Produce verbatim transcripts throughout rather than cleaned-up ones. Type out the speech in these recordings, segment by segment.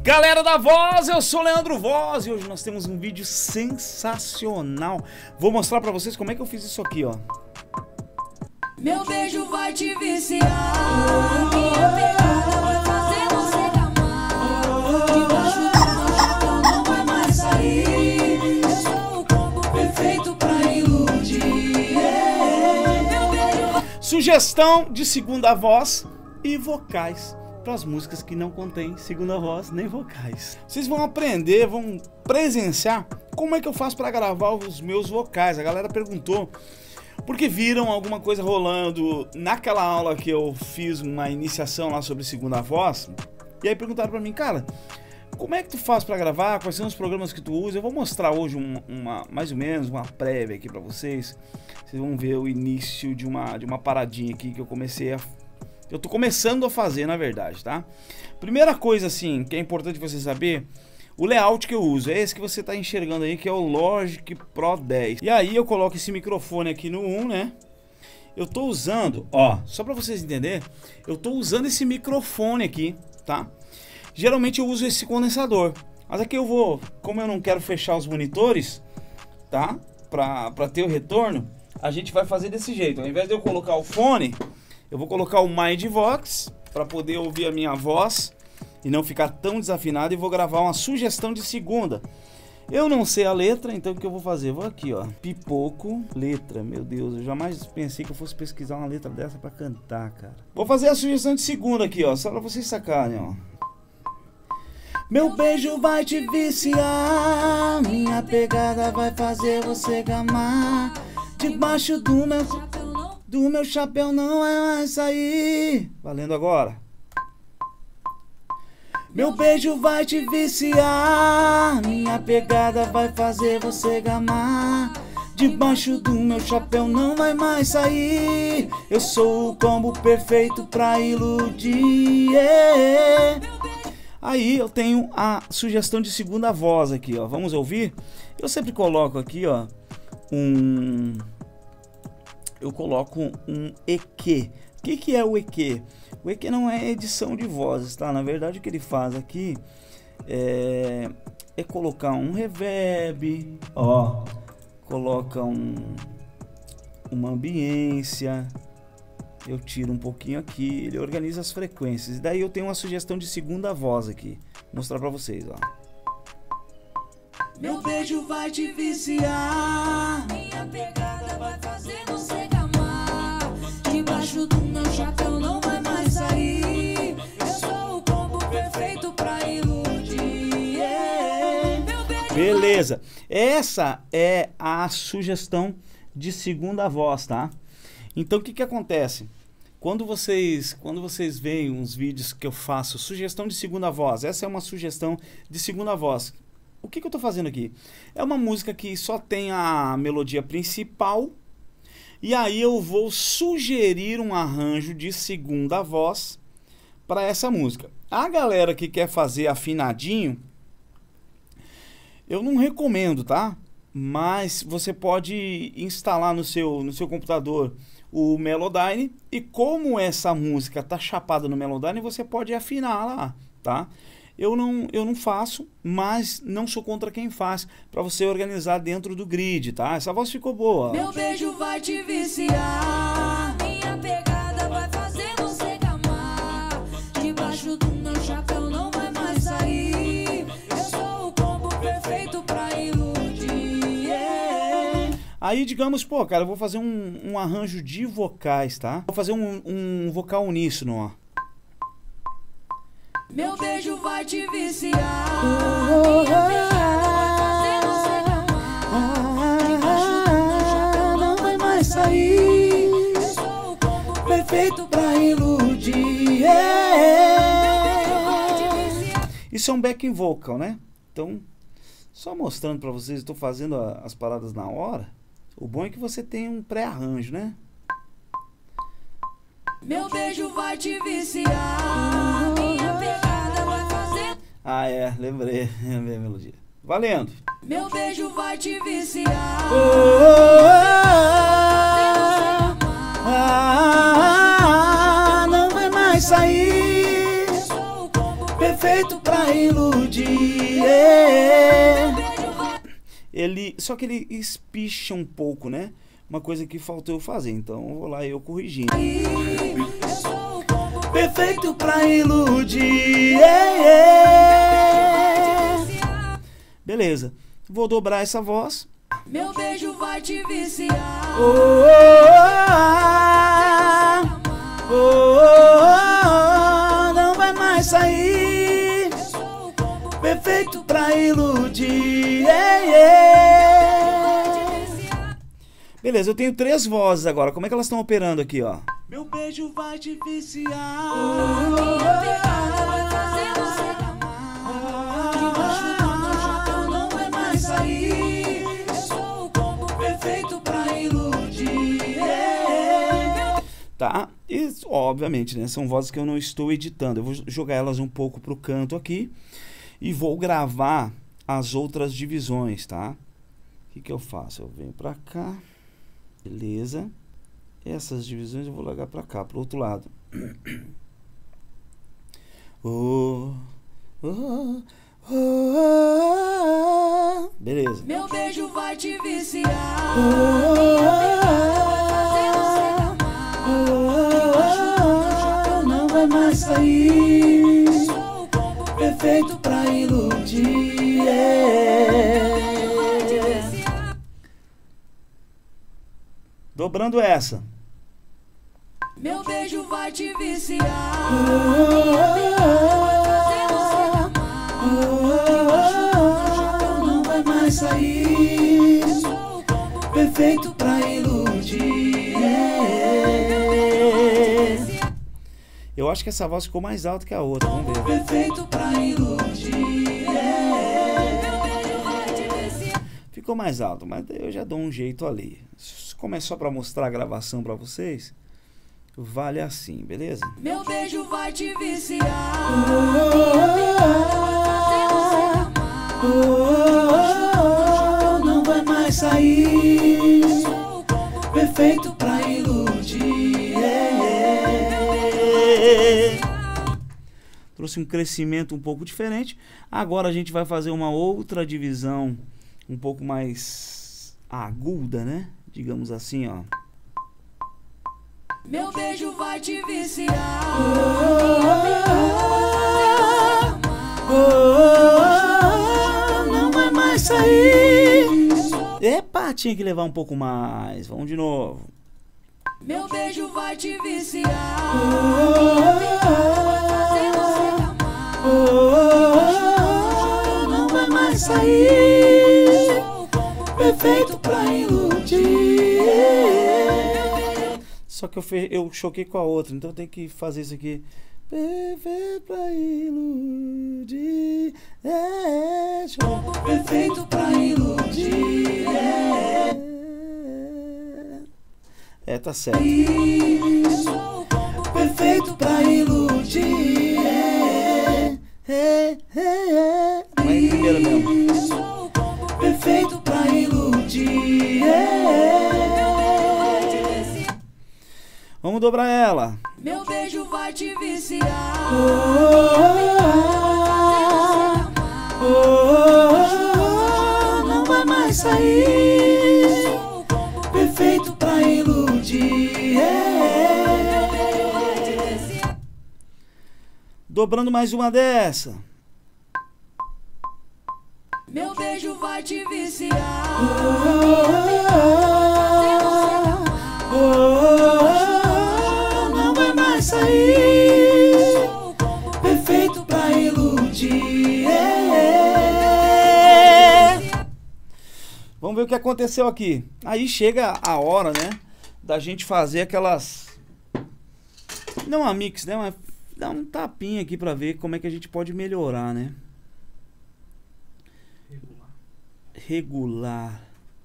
Galera da Voz, eu sou o Leandro Voz e hoje nós temos um vídeo sensacional. Vou mostrar pra vocês como é que eu fiz isso aqui, ó. Meu beijo vai te viciar, minha pegada vai fazer você gamar. Debaixo do meu chapéu não vai mais sair. Eu sou o combo perfeito pra iludir. Meu beijo vai... Sugestão de segunda voz e vocais para as músicas que não contêm segunda voz nem vocais. Vocês vão aprender, vão presenciar como é que eu faço para gravar os meus vocais. A galera perguntou porque viram alguma coisa rolando naquela aula que eu fiz uma iniciação lá sobre segunda voz. E aí perguntaram para mim, cara, como é que tu faz para gravar? Quais são os programas que tu usa? Eu vou mostrar hoje uma, uma mais ou menos uma prévia aqui para vocês. Vocês vão ver o início de uma de uma paradinha aqui que eu comecei a Eu tô começando a fazer, na verdade, tá? Primeira coisa, assim, que é importante você saber, o layout que eu uso é esse que você tá enxergando aí, que é o Logic Pro dez. E aí eu coloco esse microfone aqui no um, né? Eu tô usando, ó, só pra vocês entenderem, eu tô usando esse microfone aqui, tá? Geralmente eu uso esse condensador, mas aqui eu vou, como eu não quero fechar os monitores, tá? Pra, pra ter o retorno, a gente vai fazer desse jeito. Ao invés de eu colocar o fone, eu vou colocar o Mindvox para poder ouvir a minha voz e não ficar tão desafinado, e vou gravar uma sugestão de segunda. Eu não sei a letra, então o que eu vou fazer? Vou aqui, ó, pipoco, letra, meu Deus, eu jamais pensei que eu fosse pesquisar uma letra dessa para cantar, cara. Vou fazer a sugestão de segunda aqui, ó, só para vocês sacarem, ó. Meu beijo vai te viciar, minha pegada vai fazer você gamar. Debaixo do meu... do meu chapéu não vai mais sair. Valendo agora. Meu beijo vai te viciar, minha pegada vai fazer você gamar. Debaixo do meu chapéu não vai mais sair. Eu sou o combo perfeito pra iludir. Aí eu tenho a sugestão de segunda voz aqui, ó. Vamos ouvir? Eu sempre coloco aqui, ó, um... eu coloco um E Q. O que, que é o E Q? O E Q não é edição de vozes, tá? Na verdade o que ele faz aqui é, é colocar um reverb, ó, coloca um, uma ambiência, eu tiro um pouquinho aqui, ele organiza as frequências. E daí eu tenho uma sugestão de segunda voz aqui, vou mostrar pra vocês, ó. Meu beijo vai te viciar, minha pegada vai fazer você gamar. Debaixo do meu chapéu não vai mais sair. Eu sou o combo perfeito pra iludir. Meu beijo. Beleza, essa é a sugestão de segunda voz, tá? Então o que que acontece? Quando vocês, quando vocês veem uns vídeos que eu faço sugestão de segunda voz, essa é uma sugestão de segunda voz. O que que eu tô fazendo aqui? É uma música que só tem a melodia principal, e aí eu vou sugerir um arranjo de segunda voz para essa música. A galera que quer fazer afinadinho, eu não recomendo, tá? Mas você pode instalar no seu, no seu computador o Melodyne, e como essa música tá chapada no Melodyne, você pode afinar lá, tá? Eu não, eu não faço, mas não sou contra quem faz, para você organizar dentro do grid, tá? Essa voz ficou boa. Meu beijo vai te viciar, minha pegada vai fazer você gamar. Debaixo do meu chapéu não vai mais sair. Eu sou o combo perfeito pra iludir. Aí, digamos, pô, cara, eu vou fazer um, um arranjo de vocais, tá? Vou fazer um, um vocal uníssono, ó. Meu beijo vai te viciar, minha pegada vai fazer você gamar. Debaixo do meu chapéu não vai mais sair. Eu sou o combo perfeito pra iludir. Isso é um backing vocal, né? Então, só mostrando pra vocês, eu tô fazendo a, as paradas na hora. O bom é que você tem um pré-arranjo, né? Meu beijo vai te viciar, minha pegada vai fazer... Ah, é, lembrei, lembrei a melodia. Valendo! Meu beijo vai te viciar, oh, oh, oh, oh, ah, não vai mais sair. eu sou o combo perfeito pra iludir. ele, só que ele espicha um pouco, né? Uma coisa que faltou eu fazer, então eu vou lá eu corrigindo. Perfeito pra iludir. Beleza. Vou dobrar essa voz. Meu beijo vai te viciar. Oh, oh, oh, oh, oh, não vai mais sair. Perfeito pra iludir. Beleza, eu tenho três vozes agora. Como é que elas estão operando aqui, ó? Meu beijo vai te viciar. Minha pegada vai fazer você amar. Debaixo do meu chapéu não vai mais sair. Eu sou o combo perfeito pra iludir. Tá? E, obviamente, né? São vozes que eu não estou editando. Eu vou jogar elas um pouco pro canto aqui. E vou gravar as outras divisões, tá? O que que eu faço? Eu venho pra cá. Beleza. Essas divisões eu vou largar pra cá, pro outro lado. Oh, oh, oh, oh. Beleza. Meu beijo vai te viciar. Oh, oh, oh, não vai mais sair. Perfeito pra iludir. Dobrando essa. Meu beijo vai te viciar. Oh, oh, oh, não vai mais sair. Perfeito pra iludir. Eu acho que essa voz ficou mais alta que a outra. Vamos ver. Perfeito pra iludir. Ficou mais alto, mas eu já dou um jeito ali. Como é só pra mostrar a gravação pra vocês, vale assim, beleza? Meu beijo vai te viciar. Oh, oh, oh, não vai mais sair. Perfeito pra iludir. Trouxe um crescimento um pouco diferente. Agora a gente vai fazer uma outra divisão um pouco mais aguda, né? Digamos assim, ó. Meu beijo vai te viciar. Oh, oh, oh, não vai mais sair. Epa, tinha que levar um pouco mais. Vamos de novo. Meu beijo vai te viciar. Oh, oh, oh, não vai mais sair. Perfeito pra iludir. Só que eu, fe... eu choquei com a outra, então eu tenho que fazer isso aqui. Perfeito pra iludir. É, perfeito pra iludir. É, tá certo. Perfeito pra iludir. É, é, é. Mas primeiro mesmo. Perfeito pra iludir. Vamos dobrar ela. Meu beijo vai te viciar. Oh, oh, oh, oh, não vai mais sair. Perfeito pra iludir. Dobrando mais uma dessa. Meu beijo vai te viciar. Oh, oh, oh, não vai mais sair. Perfeito pra iludir. Vamos ver o que aconteceu aqui. Aí chega a hora, né, da gente fazer aquelas... Não a mix, né, mas dá um tapinha aqui pra ver como é que a gente pode melhorar, né? Regular.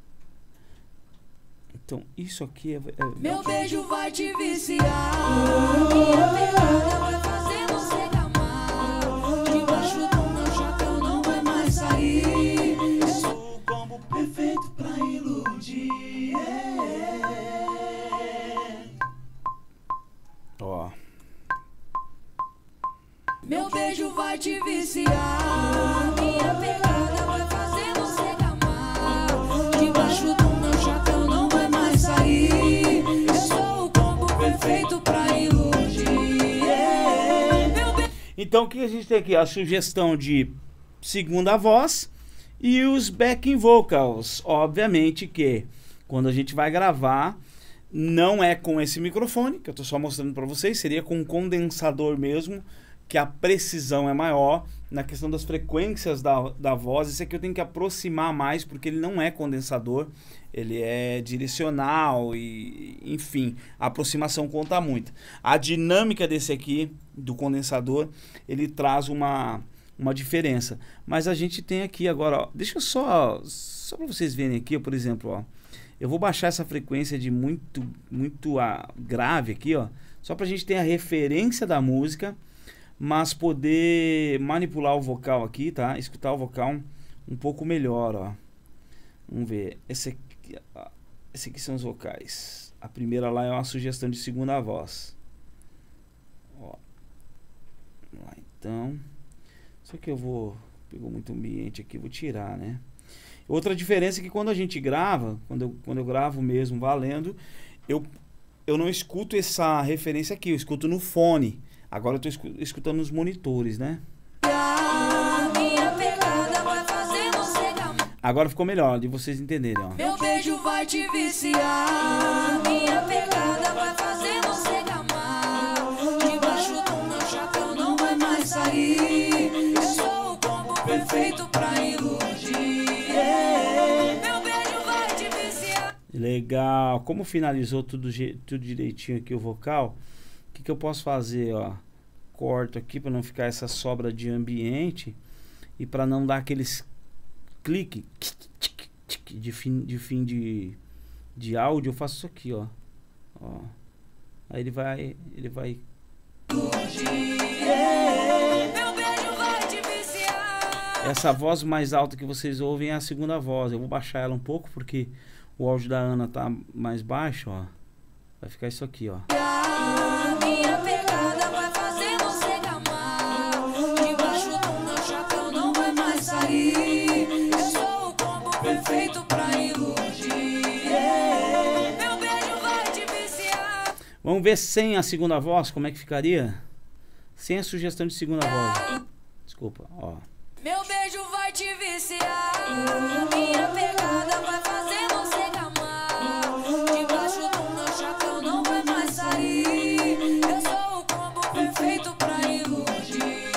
Então, isso aqui é... é... Meu beijo vai te viciar. Minha pegada vai fazer você amar. Debaixo do meu chapéu não vai mais sair. Eu sou o combo perfeito pra iludir. Ó. Meu beijo vai te viciar. Minha pegada vai fazer você amar. pra iludir. Meu beijo. Então o que a gente tem aqui? A sugestão de segunda voz e os backing vocals. Obviamente que quando a gente vai gravar, não é com esse microfone, que eu tô só mostrando para vocês, seria com um condensador mesmo, que a precisão é maior na questão das frequências da, da voz. Esse aqui eu tenho que aproximar mais, porque ele não é condensador, ele é direcional e, enfim, a aproximação conta muito. A dinâmica desse aqui, do condensador, ele traz uma, uma diferença. Mas a gente tem aqui agora, ó, deixa eu só, só para vocês verem aqui, ó, por exemplo, ó, eu vou baixar essa frequência de muito, muito a, grave aqui, ó, só pra gente ter a referência da música, mas poder manipular o vocal aqui, tá? Escutar o vocal um, um pouco melhor, ó. Vamos ver. Esse aqui, ó, esse aqui são os vocais. A primeira lá é uma sugestão de segunda voz. Ó. Vamos lá, então. Só que eu vou... Pegou muito ambiente aqui, vou tirar, né? Outra diferença é que quando a gente grava, quando eu, quando eu gravo mesmo valendo, eu, eu não escuto essa referência aqui, eu escuto no fone. Agora eu estou escutando nos monitores, né? Minha pegada vai fazer você amar. Agora ficou melhor, de vocês entenderem, ó. Meu beijo vai te viciar. Minha pegada vai fazer você amar. Debaixo do meu chapéu não vai mais sair. Eu sou o combo perfeito pra iludir. Meu beijo vai te viciar. Legal. Como finalizou tudo, tudo direitinho aqui o vocal, o que, que eu posso fazer, ó? Corto aqui para não ficar essa sobra de ambiente e para não dar aqueles clique de fim de fim de, de áudio. Eu faço isso aqui, ó. Ó. Aí ele vai, ele vai. Essa voz mais alta que vocês ouvem é a segunda voz. Eu vou baixar ela um pouco porque o áudio da Ana tá mais baixo, ó. Vai ficar isso aqui, ó. Minha pegada vai fazer você amar. Debaixo do meu chapéu não vai mais sair. Eu sou o combo perfeito pra iludir. Meu beijo vai te viciar. Vamos ver sem a segunda voz, como é que ficaria? Sem a sugestão de segunda voz. Desculpa, ó. Meu beijo vai te viciar. Minha pegada vai fazer você amar. Debaixo do meu chapéu não vai mais sair. Eu sou o combo perfeito pra iludir.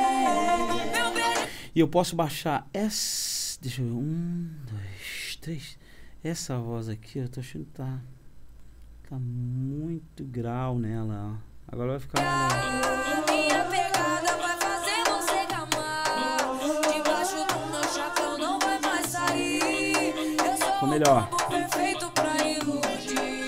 Meu beijo. E eu posso baixar essa. Deixa eu ver. Um, dois, três. Essa voz aqui, eu tô achando que tá. Tá muito grau nela, ó. Agora vai ficar melhor. Minha pegada vai fazer você amar. Debaixo do meu chapéu não vai mais sair. Eu sou Ficou melhor. o combo perfeito pra iludir.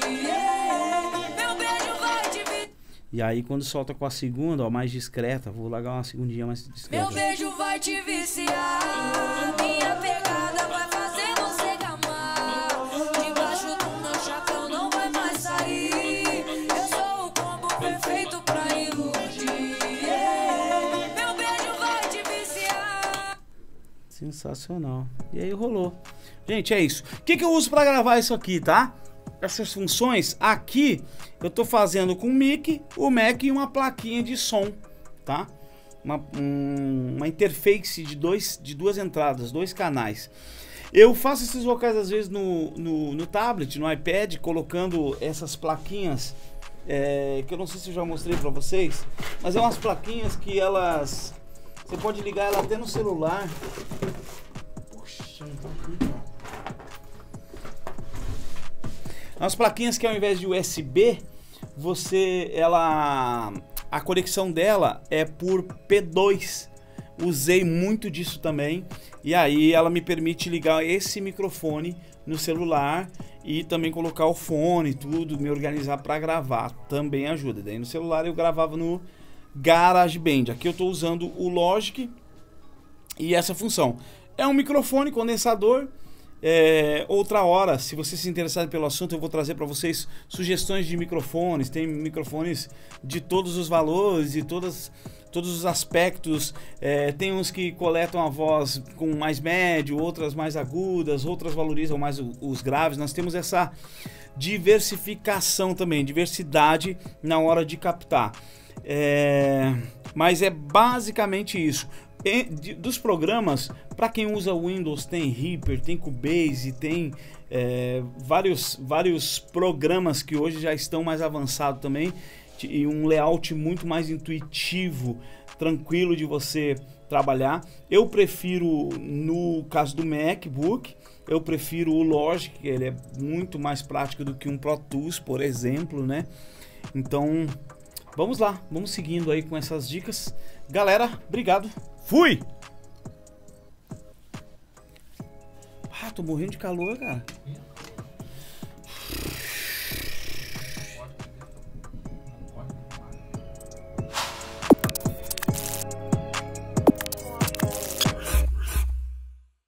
Meu beijo vai te viciar. E aí quando solta com a segunda, ó, mais discreta, vou largar uma segundinha mais discreta. Meu beijo vai te viciar. Minha pegada vai fazer você amar. Debaixo do meu chapéu não vai mais sair. Eu sou o combo perfeito pra iludir. Meu beijo vai te viciar. Sensacional. E aí rolou. Gente, é isso. O que, que eu uso para gravar isso aqui, tá? Essas funções aqui eu tô fazendo com o mic, o Mac e uma plaquinha de som, tá? Uma, um, uma interface de, dois, de duas entradas, dois canais. Eu faço esses vocais às vezes no, no, no tablet, no iPad, colocando essas plaquinhas, é, que eu não sei se eu já mostrei para vocês, mas é umas plaquinhas que elas... Você pode ligar ela até no celular. Poxa, tá aqui, cara. As plaquinhas que ao invés de U S B, você, ela, a conexão dela é por P dois. Usei muito disso também. E aí ela me permite ligar esse microfone no celular e também colocar o fone, tudo, me organizar para gravar. Também ajuda. Daí no celular eu gravava no GarageBand. Aqui eu estou usando o Logic e essa função. É um microfone condensador. É, outra hora, se você se interessar pelo assunto, eu vou trazer para vocês sugestões de microfones. Tem microfones de todos os valores e todas, todos os aspectos. É, tem uns que coletam a voz com mais médio, outras mais agudas, outras valorizam mais o, os graves. Nós temos essa diversificação também, diversidade na hora de captar. É, mas é basicamente isso. E, de, dos programas, para quem usa Windows, tem Reaper, tem Cubase, tem é, vários, vários programas que hoje já estão mais avançados também, e um layout muito mais intuitivo, tranquilo de você trabalhar. Eu prefiro, no caso do MacBook, eu prefiro o Logic, ele é muito mais prático do que um Pro Tools, por exemplo, né? Então, vamos lá, vamos seguindo aí com essas dicas. Galera, obrigado. Fui! Ah, tô morrendo de calor, cara.